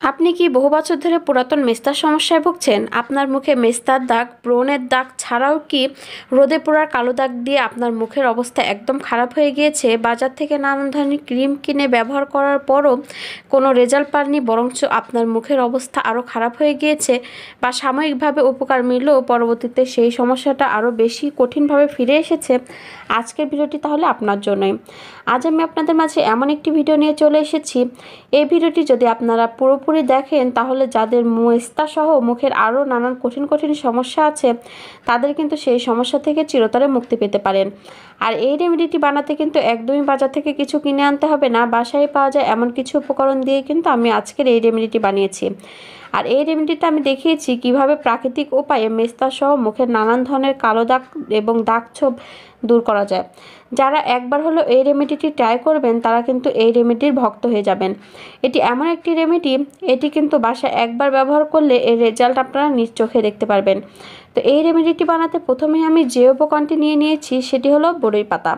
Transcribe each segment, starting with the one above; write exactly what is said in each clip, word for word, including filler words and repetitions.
আপনি কি বহু বছর ধরে পুরাতন মেস্তার সমস্যায় ভুগছেন? আপনার মুখে মেস্তার দাগ, ব্রণের দাগ ছাড়াও কি রোদে পোড়ার কালো দাগ দিয়ে আপনার মুখের অবস্থা একদম খারাপ হয়ে গিয়েছে? বাজার থেকে নানান ধরনের ক্রিম কিনে ব্যবহার করার পরও কোনো রেজাল্ট পাননি, বরঞ্চ আপনার মুখের অবস্থা আরও খারাপ হয়ে গিয়েছে, বা সাময়িকভাবে উপকার মিললেও পরবর্তীতে সেই সমস্যাটা আরও বেশি কঠিনভাবে ফিরে এসেছে? আজকের ভিডিওটি তাহলে আপনার জন্যই। আজ আমি আপনাদের মাঝে এমন একটি ভিডিও নিয়ে চলে এসেছি। এই ভিডিওটি যদি আপনারা পুরোপুরি দেখেন তাহলে যাদের মেস্তা সহ মুখের আরও নানান কঠিন কঠিন সমস্যা আছে তাদের কিন্তু সেই সমস্যা থেকে চিরতরে মুক্তি পেতে পারেন। আর এই রেমেডিটি বানাতে কিন্তু একদমই বাজার থেকে কিছু কিনে আনতে হবে না, বাসায় পাওয়া যায় এমন কিছু উপকরণ দিয়ে কিন্তু আমি আজকের এই রেমেডিটি বানিয়েছি। আর এই রেমেডিটা আমি দেখিয়েছি কিভাবে প্রাকৃতিক উপায়ে মেস্তা সহ মুখের নানান ধরনের কালো দাগ এবং দাগ ছোপ দূর করা যায়। যারা একবার হলো এই রেমেডিটি ট্রাই করবেন তারা কিন্তু এই রেমেডির ভক্ত হয়ে যাবেন। এটি এমন একটি রেমেডি, এটি কিন্তু বাসায় একবার ব্যবহার করলে এর রেজাল্ট আপনারা নিজ চোখে দেখতে পারবেন। তো এই রেমেডিটি বানাতে প্রথমে আমি যে উপকরণটি নিয়ে নিয়েছি সেটি হলো বড়ই পাতা।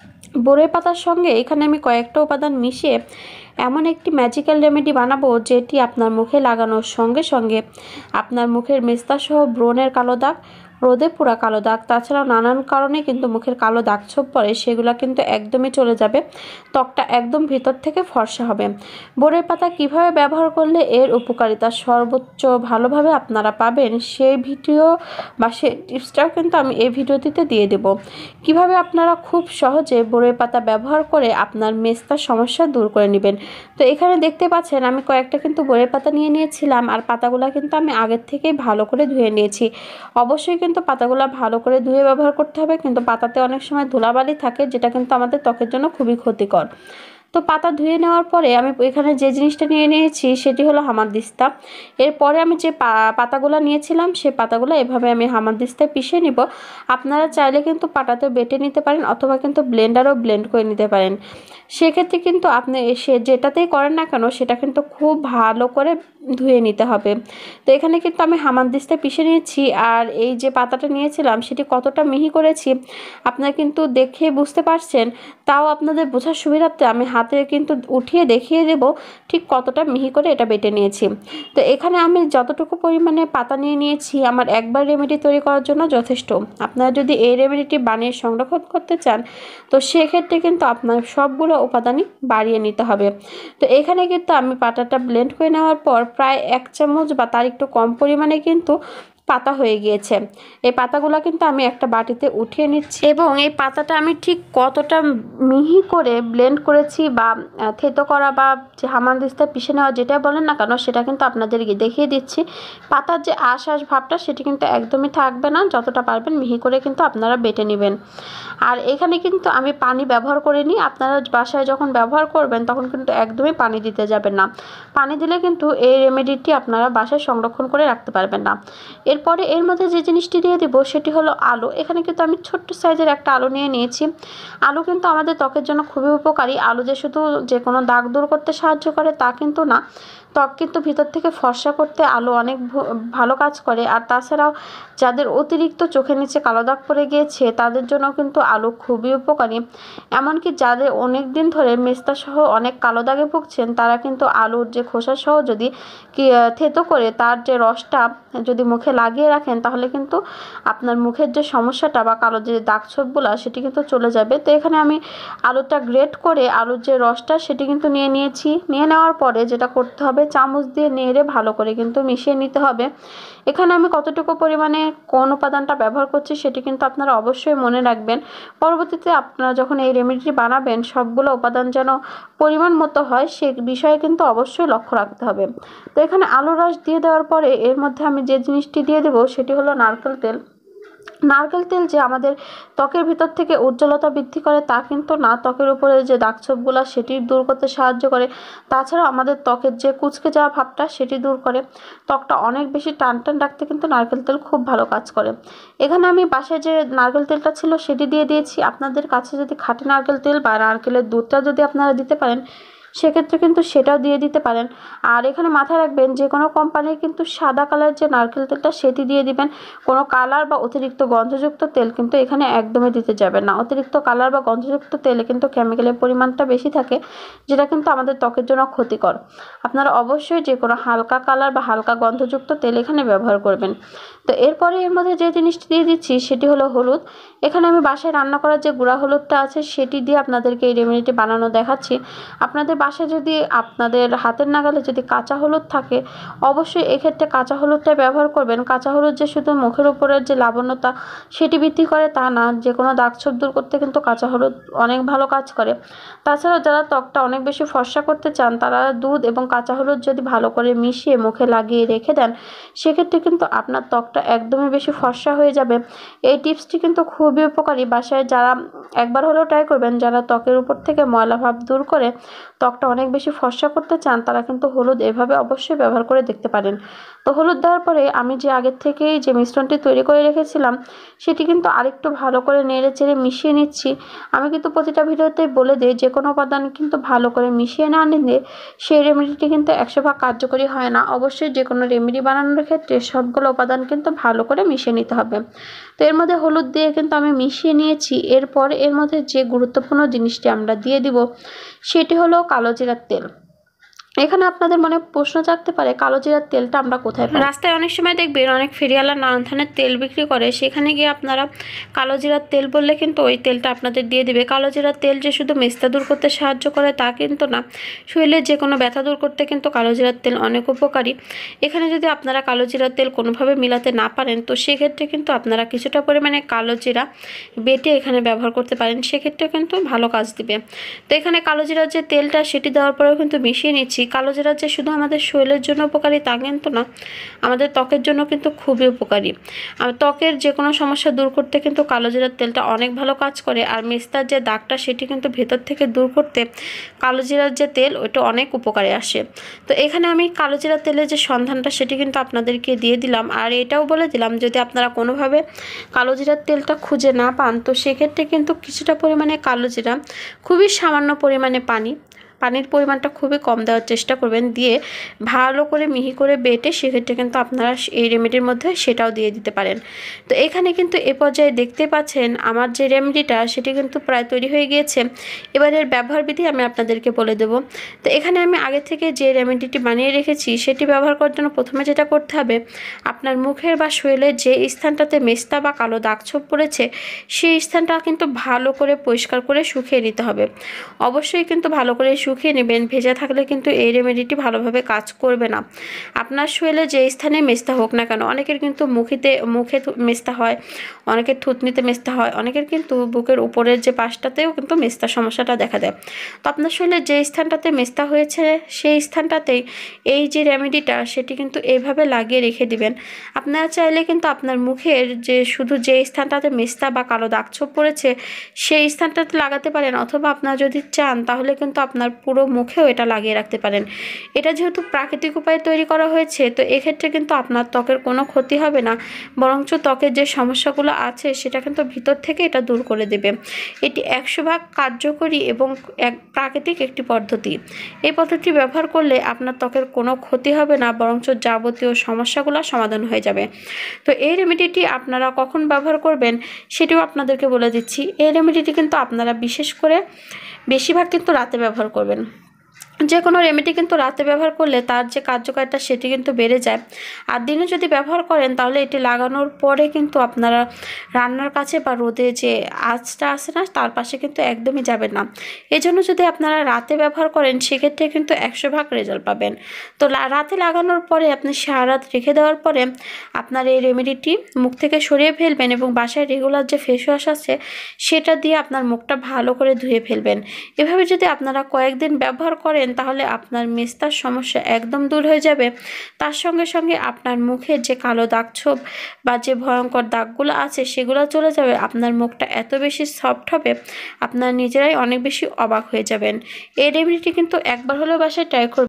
বড়ই পাতার সঙ্গে এখানে আমি কয়েকটা উপাদান মিশিয়ে এমন একটি ম্যাজিক্যাল রেমেডি বানাবো যেটি আপনার মুখে লাগানোর সঙ্গে সঙ্গে আপনার মুখের মেস্তা সহ ব্রণের কালো দাগ, রোদে পোড়া কালো দাগ, তাছাড়াও নানান কারণে কিন্তু মুখের কালো দাগ ছোপ পড়ে, সেগুলো কিন্তু একদমই চলে যাবে। ত্বকটা একদম ভিতর থেকে ফর্সা হবে। বড়ই পাতা কিভাবে ব্যবহার করলে এর উপকারিতা সর্বোচ্চ ভালোভাবে আপনারা পাবেন সেই ভিডিও বা সেই টিপসটাও কিন্তু আমি এই ভিডিওটিতে দিয়ে দেব। কিভাবে আপনারা খুব সহজে বড়ই পাতা ব্যবহার করে আপনার মেস্তার সমস্যা দূর করে নেবেন। তো এখানে দেখতে পাচ্ছেন আমি কয়েকটা কিন্তু বড়ই পাতা নিয়ে নিয়েছিলাম, আর পাতাগুলো কিন্তু আমি আগের থেকেই ভালো করে ধুয়ে নিয়েছি। অবশ্যই কিন্তু পাতাগুলো ভালো করে ধুয়ে ব্যবহার করতে হবে, কিন্তু পাতাতে অনেক সময় ধুলাবালি থাকে যেটা কিন্তু আমাদের ত্বকের জন্য খুবই ক্ষতিকর। তো পাতা ধুয়ে নেওয়ার পরে আমি এখানে যে জিনিসটা নিয়ে নিয়েছি সেটি হলো হামানদিস্তা। এরপরে আমি যে পাতাগুলো নিয়েছিলাম সেই পাতাগুলো এভাবে আমি হামানদিস্তায় পিষে নিব। আপনারা চাইলে কিন্তু পাটাতে বেটে নিতে পারেন অথবা কিন্তু ব্লেন্ডারও ব্লেন্ড করে নিতে পারেন। সেক্ষেত্রে কিন্তু আপনি সে যেটাতেই করেন না কেন সেটা কিন্তু খুব ভালো করে ধুয়ে নিতে হবে। তো এখানে কিন্তু আমি হামানদিস্তায় পিষে নিয়েছি, আর এই যে পাতাটা নিয়েছিলাম সেটি কতটা মিহি করেছি আপনারা কিন্তু দেখে বুঝতে পারছেন। তাও আপনাদের বোঝার সুবিধার্থে আমি হাতে কিন্তু উঠিয়ে দেখিয়ে দেব ঠিক কতটা মিহি করে এটা বেটে নিয়েছি। তো এখানে আমি যতটুকু পরিমাণে পাতা নিয়ে নিয়েছি আমার একবার রেমেডি তৈরি করার জন্য যথেষ্ট। আপনারা যদি এই রেমেডিটি বানিয়ে সংরক্ষণ করতে চান তো সেক্ষেত্রে কিন্তু আপনার সবগুলো উপাদানই বাড়িয়ে নিতে হবে। তো এখানে কিন্তু আমি পাতাটা ব্লেন্ড করে নেওয়ার পর প্রায় এক চামচ বা তার একটু কম পরিমাণে কিন্তু পাতা হয়ে গিয়েছে। এই পাতাগুলো কিন্তু আমি একটা বাটিতে উঠিয়ে নিচ্ছি, এবং এই পাতাটা আমি ঠিক কতটা মিহি করে ব্লেন্ড করেছি বা থেতো করা বা যে হামানদিস্তায় পিষে নেওয়া যেটা বলেন না কেন সেটা কিন্তু আপনাদেরকে দেখিয়ে দিচ্ছি। পাতার যে আঁশ আঁশ ভাবটা সেটি কিন্তু একদমই থাকবে না, যতটা পারবেন মিহি করে কিন্তু আপনারা বেটে নেবেন। আর এখানে কিন্তু আমি পানি ব্যবহার করিনি। আপনারা বাসায় যখন ব্যবহার করবেন তখন কিন্তু একদমই পানি দিতে যাবেন না। পানি দিলে কিন্তু এই রেমেডিটি আপনারা বাসায় সংরক্ষণ করে রাখতে পারবেন না। এরপরে এর মধ্যে যে জিনিসটি দিয়ে দেবো সেটি হলো আলু। এখানে কিন্তু আমি ছোট্ট সাইজের একটা আলু নিয়ে নিয়েছি। আলু কিন্তু আমাদের ত্বকের জন্য খুবই উপকারী। আলু যে শুধু যে কোনো দাগ দূর করতে সাহায্য করে তা কিন্তু না, ত্বক কিন্তু ভিতর থেকে ফর্সা করতে আলু অনেক ভালো কাজ করে। আর তাছাড়াও যাদের অতিরিক্ত চোখের নিচে কালো দাগ পড়ে গিয়েছে তাদের জন্য কিন্তু আলু খুবই উপকারী। এমনকি যাদের অনেক দিন ধরে মেস্তা সহ অনেক কালো দাগে ভুগছেন তারা কিন্তু আলুর যে খোসা সহ যদি কি থেতো করে তার যে রসটা যদি মুখে লাগিয়ে রাখেন তাহলে কিন্তু আপনার মুখের যে সমস্যাটা বা কালো যে দাগ ছোপগুলো সেটি কিন্তু চলে যাবে। তো এখানে আমি আলুটা গ্রেট করে আলুর যে রসটা সেটি কিন্তু নিয়ে নিয়েছি। নিয়ে নেওয়ার পরে যেটা করতে হবে চামচ দিয়ে নেড়ে ভালো করে কিন্তু মিশিয়ে নিতে হবে। এখানে আমি কতটুকু পরিমাণে কোন উপাদানটা ব্যবহার করছি সেটি কিন্তু আপনারা অবশ্যই মনে রাখবেন। পরবর্তীতে আপনারা যখন এই রেমেডিটি বানাবেন সবগুলো উপাদান যেন পরিমাণ মতো হয় সে বিষয়ে কিন্তু অবশ্যই লক্ষ্য রাখতে হবে। তো এখানে আলু রস দিয়ে দেওয়ার পরে এর মধ্যে আমি যে জিনিসটি দিয়ে দেবো সেটি হলো নারকেল তেল। নারকেল তেল যে আমাদের ত্বকের ভিতর থেকে উজ্জ্বলতা বৃদ্ধি করে তা কিন্তু না, ত্বকের উপরে যে দাগছোপগুলো সেটি দূর করতে সাহায্য করে। তাছাড়াও আমাদের ত্বকের যে কুঁচকে যাওয়া ভাবটা সেটি দূর করে। ত্বকটা অনেক বেশি টান টান রাখতে কিন্তু নারকেল তেল খুব ভালো কাজ করে। এখানে আমি বাসায় যে নারকেল তেলটা ছিল সেটি দিয়ে দিয়েছি। আপনাদের কাছে যদি খাঁটি নারকেল তেল বা নারকেলের দুধটা যদি আপনারা দিতে পারেন সেক্ষেত্রে কিন্তু সেটাও দিয়ে দিতে পারেন। আর এখানে মাথায় রাখবেন যে কোনো কোম্পানির কিন্তু সাদা কালার যে নারকেল তেলটা সেটি দিয়ে দিবেন। কোনো কালার বা অতিরিক্ত গন্ধযুক্ত তেল কিন্তু এখানে একদমই দিতে যাবেন না। অতিরিক্ত কালার বা গন্ধযুক্ত তেলে কিন্তু কেমিক্যালের পরিমাণটা বেশি থাকে, যেটা কিন্তু আমাদের ত্বকের জন্য ক্ষতিকর। আপনারা অবশ্যই যে কোনো হালকা কালার বা হালকা গন্ধযুক্ত তেল এখানে ব্যবহার করবেন। তো এরপরে এর মধ্যে যে জিনিসটি দিয়ে দিচ্ছি সেটি হলো হলুদ। এখানে আমি বাসায় রান্না করার যে গুঁড়া হলুদটা আছে সেটি দিয়ে আপনাদেরকে এই রেমেডিটি বানানো দেখাচ্ছি। আপনাদের বাসায় যদি আপনাদের হাতের নাগালে যদি কাঁচা হলুদ থাকে, অবশ্যই এক্ষেত্রে কাঁচা হলুদটা ব্যবহার করবেন। কাঁচা হলুদ যে শুধু মুখের উপরের যে লাবণ্যতা সেটি বৃদ্ধি করে তা না, যে কোনো দাগ ছোপ দূর করতে কিন্তু কাঁচা হলুদ অনেক ভালো কাজ করে। তাছাড়াও যারা ত্বকটা অনেক বেশি ফর্সা করতে চান, তারা দুধ এবং কাঁচা হলুদ যদি ভালো করে মিশিয়ে মুখে লাগিয়ে রেখে দেন, সেক্ষেত্রে কিন্তু আপনার ত্বকটা একদমই বেশি ফর্সা হয়ে যাবে। এই টিপসটি কিন্তু খুবই উপকারী। বাসায় যারা একবার হলেও ট্রাই করবেন, যারা ত্বকের উপর থেকে ময়লা ভাব দূর করে ত্বকটা অনেক বেশি ফর্সা করতে চান, তারা কিন্তু হলুদ এভাবে অবশ্যই ব্যবহার করে দেখতে পারেন। তো হলুদ দেওয়ার পরে আমি যে আগের থেকেই যে মিশ্রণটি তৈরি করে রেখেছিলাম সেটি কিন্তু আরেকটু ভালো করে নেড়ে চেড়ে মিশিয়ে নিচ্ছি। আমি কিন্তু প্রতিটা ভিডিওতেই বলে দিই, যে কোনো উপাদান কিন্তু ভালো করে মিশিয়ে না নিলে সেই রেমেডিটি কিন্তু একশো ভাগ কার্যকরী হয় না। অবশ্যই যে কোনো রেমেডি বানানোর ক্ষেত্রে সবগুলো উপাদান কিন্তু ভালো করে মিশিয়ে নিতে হবে। তো এর মধ্যে হলুদ দিয়ে কিন্তু আমি মিশিয়ে নিয়েছি। এরপর এর মধ্যে যে গুরুত্বপূর্ণ জিনিসটি আমরা দিয়ে দিব সেটি হলো কালো জিরার তেল। এখানে আপনাদের মনে প্রশ্ন জাগতে পারে, কালো জিরার তেলটা আমরা কোথায় পাই? রাস্তায় অনেক সময় দেখবেন অনেক ফেরিওয়ালা নানান ধরনের তেল বিক্রি করে, সেখানে গিয়ে আপনারা কালো জিরার তেল বললে কিন্তু ওই তেলটা আপনাদের দিয়ে দিবে। কালো জিরার তেল যে শুধু মেস্তা দূর করতে সাহায্য করে তা কিন্তু না, শরীরে যে কোনো ব্যথা দূর করতে কিন্তু কালো জিরার তেল অনেক উপকারী। এখানে যদি আপনারা কালো জিরার তেল কোনোভাবে মিলাতে না পারেন, তো সেক্ষেত্রে কিন্তু আপনারা কিছুটা পরিমাণে কালো জিরা বেটে এখানে ব্যবহার করতে পারেন, সেক্ষেত্রে কিন্তু ভালো কাজ দিবে। তো এখানে কালো জিরার যে তেলটা সেটি দেওয়ার পরেও কিন্তু মিশিয়ে নিচ্ছি। কালো জিরা যে শুধু আমাদের শরীরের জন্য উপকারী তা কিন্তু না, আমাদের ত্বকের জন্য কিন্তু খুবই উপকারী। আর ত্বকের যে কোনো সমস্যা দূর করতে কিন্তু কালো জিরার তেলটা অনেক ভালো কাজ করে। আর মেস্তার যে দাগটা সেটি কিন্তু ভেতর থেকে দূর করতে কালো জিরার যে তেল ওইটা অনেক উপকারে আসে। তো এখানে আমি কালো জিরার তেলের যে সন্ধানটা সেটি কিন্তু আপনাদেরকে দিয়ে দিলাম। আর এটাও বলে দিলাম, যদি আপনারা কোনোভাবে কালো জিরার তেলটা খুঁজে না পান, তো সেক্ষেত্রে কিন্তু কিছুটা পরিমাণে কালো জিরা, খুবই সামান্য পরিমাণে পানি পানির পরিমাণটা খুবই কম দেওয়ার চেষ্টা করবেন, দিয়ে ভালো করে মিহি করে বেটে সেক্ষেত্রে কিন্তু আপনারা এই রেমেডির মধ্যে সেটাও দিয়ে দিতে পারেন। তো এখানে কিন্তু এ পর্যায়ে দেখতে পাচ্ছেন আমার যে রেমেডিটা সেটি কিন্তু প্রায় তৈরি হয়ে গিয়েছে। এবার এর ব্যবহার বিধি আমি আপনাদেরকে বলে দেব। তো এখানে আমি আগে থেকে যে রেমেডিটি বানিয়ে রেখেছি সেটি ব্যবহার করার জন্য প্রথমে যেটা করতে হবে, আপনার মুখের বা শরীরের যে স্থানটাতে মেস্তা বা কালো দাগ ছোপ পড়েছে সেই স্থানটা কিন্তু ভালো করে পরিষ্কার করে শুকিয়ে নিতে হবে। অবশ্যই কিন্তু ভালো করে শুকিয়ে নেবেন, ভেজা থাকলে কিন্তু এই রেমেডিটি ভালোভাবে কাজ করবে না। আপনার শরীরে যে স্থানে মেস্তা হোক না কেন, অনেকের কিন্তু মুখিতে মুখে মেস্তা হয়, অনেকের থুতনিতে মেস্তা হয়, অনেকের কিন্তু বুকের উপরের যে পাশটাতেও কিন্তু মেস্তার সমস্যাটা দেখা দেয়। তো আপনার শরীরে যে স্থানটাতে মেস্তা হয়েছে সেই স্থানটাতেই এই যে রেমেডিটা সেটি কিন্তু এইভাবে লাগিয়ে রেখে দিবেন। আপনারা চাইলে কিন্তু আপনার মুখের যে শুধু যে স্থানটাতে মেস্তা বা কালো দাগ ছোপ পড়েছে সেই স্থানটাতে লাগাতে পারেন, অথবা আপনারা যদি চান তাহলে কিন্তু আপনার পুরো মুখেও এটা লাগিয়ে রাখতে পারেন। এটা যেহেতু প্রাকৃতিক উপায়ে তৈরি করা হয়েছে, তো এক্ষেত্রে কিন্তু আপনার ত্বকের কোনো ক্ষতি হবে না, বরঞ্চ ত্বকের যে সমস্যাগুলো আছে সেটা কিন্তু ভিতর থেকে এটা দূর করে দেবে। এটি একশো ভাগ কার্যকরী এবং এক প্রাকৃতিক একটি পদ্ধতি। এই পদ্ধতি ব্যবহার করলে আপনার ত্বকের কোনো ক্ষতি হবে না, বরঞ্চ যাবতীয় সমস্যাগুলো সমাধান হয়ে যাবে। তো এই রেমেডিটি আপনারা কখন ব্যবহার করবেন সেটিও আপনাদেরকে বলে দিচ্ছি। এই রেমেডিটি কিন্তু আপনারা বিশেষ করে বেশিরভাগ কিন্তু রাতে ব্যবহার করবেন। যে কোনো রেমেডি কিন্তু রাতে ব্যবহার করলে তার যে কার্যকারিতা সেটি কিন্তু বেড়ে যায়। আর দিনে যদি ব্যবহার করেন তাহলে এটি লাগানোর পরে কিন্তু আপনারা রান্নার কাছে বা রোদে যে আঁচটা আসে না তার পাশে কিন্তু একদমই যাবেন না। এজন্য যদি আপনারা রাতে ব্যবহার করেন সেক্ষেত্রে কিন্তু একশো ভাগ রেজাল্ট পাবেন। তো রাতে লাগানোর পরে আপনি সারা রাত রেখে দেওয়ার পরে আপনার এই রেমেডিটি মুখ থেকে সরিয়ে ফেলবেন এবং বাসায় রেগুলার যে ফেস ওয়াশ আছে সেটা দিয়ে আপনার মুখটা ভালো করে ধুয়ে ফেলবেন। এভাবে যদি আপনারা কয়েকদিন ব্যবহার করেন তাহলে আপনার মেস্তার সমস্যা একদম দূর হয়ে যাবে। তার সঙ্গে সঙ্গে আপনার মুখের যে কালো দাগ ছোপ বা যে ভয়ঙ্কর দাগগুলো আছে সেগুলো চলে যাবে। আপনার মুখটা এত বেশি সফট হবে, আপনার নিজেরাই অনেক বেশি অবাক হয়ে যাবেন। এই রেমেডিটি কিন্তু একবার হলেও বাসায় ট্রাই করবেন।